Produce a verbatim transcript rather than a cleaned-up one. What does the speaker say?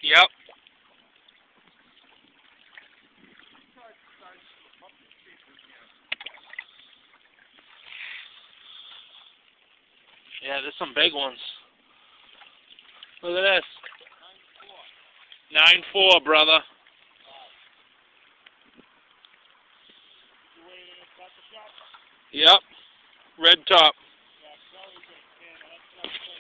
Yep. Yeah, there's some big ones. Look at this. nine four, brother. Yep. Red top.